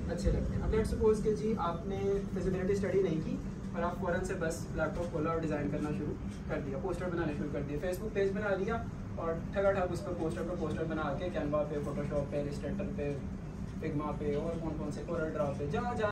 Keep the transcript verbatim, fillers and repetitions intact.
अच्छे लगते हैं। अब लेट्स सपोज कि जी आपने फिजिबिलिटी स्टडी नहीं की और आप फ़ौरन से बस लैपटॉप खोला और डिज़ाइन करना शुरू कर दिया, पोस्टर बनाने शुरू कर दिया, फेसबुक पेज बना लिया और ठगाठग उस पर पोस्टर पर पोस्टर बना के कैनवा पे, फोटोशॉप पे, इलस्ट्रेटर पे, फिग्मा पे और कौन कौन से कोरल ड्रा पे जहाँ जहाँ